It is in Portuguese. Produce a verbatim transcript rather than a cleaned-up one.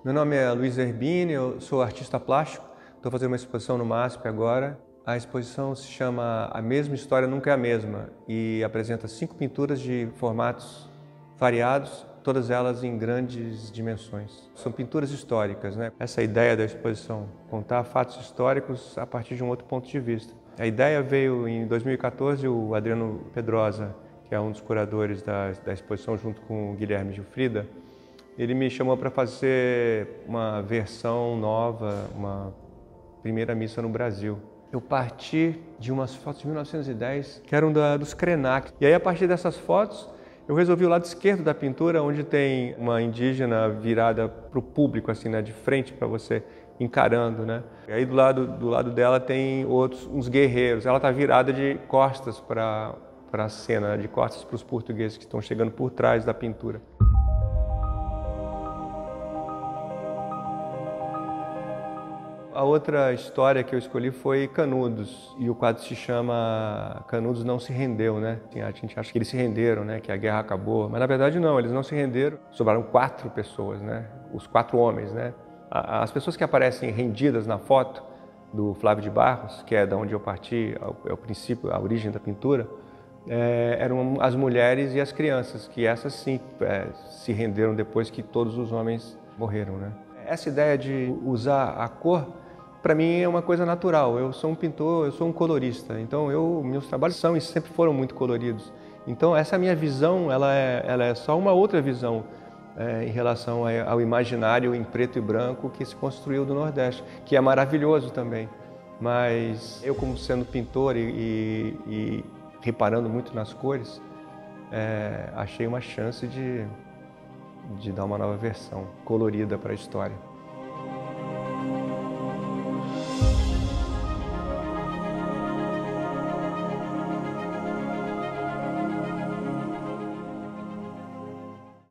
Meu nome é Luiz Zerbini, eu sou artista plástico, estou fazendo uma exposição no MASP agora. A exposição se chama A Mesma História Nunca é a Mesma e apresenta cinco pinturas de formatos variados, todas elas em grandes dimensões. São pinturas históricas, né? Essa é a ideia da exposição, contar fatos históricos a partir de um outro ponto de vista. A ideia veio em dois mil e quatorze, o Adriano Pedrosa, que é um dos curadores da, da exposição junto com o Guilherme Gilfrida, ele me chamou para fazer uma versão nova, uma primeira missa no Brasil. Eu parti de umas fotos de mil novecentos e dez, que eram da, dos Krenak. E aí, a partir dessas fotos, eu resolvi o lado esquerdo da pintura, onde tem uma indígena virada para o público, assim, né, de frente para você, encarando, né? E aí, do lado, do lado dela, tem outros, uns guerreiros. Ela está virada de costas para para a cena, de costas para os portugueses que estão chegando por trás da pintura. A outra história que eu escolhi foi Canudos, e o quadro se chama Canudos Não Se Rendeu, né? A gente acha que eles se renderam, né? Que a guerra acabou, mas na verdade não, eles não se renderam. Sobraram quatro pessoas, né? Os quatro homens, né? As pessoas que aparecem rendidas na foto do Flávio de Barros, que é da onde eu parti, é o princípio, a origem da pintura, é, eram as mulheres e as crianças, que essas sim é, se renderam depois que todos os homens morreram, né? Essa ideia de usar a cor, para mim é uma coisa natural. Eu sou um pintor, eu sou um colorista, então eu, meus trabalhos são e sempre foram muito coloridos. Então essa minha visão, ela é, ela é só uma outra visão é, em relação ao imaginário em preto e branco que se construiu do Nordeste, que é maravilhoso também. Mas eu, como sendo pintor e, e, e reparando muito nas cores, é, achei uma chance de, de dar uma nova versão colorida para a história.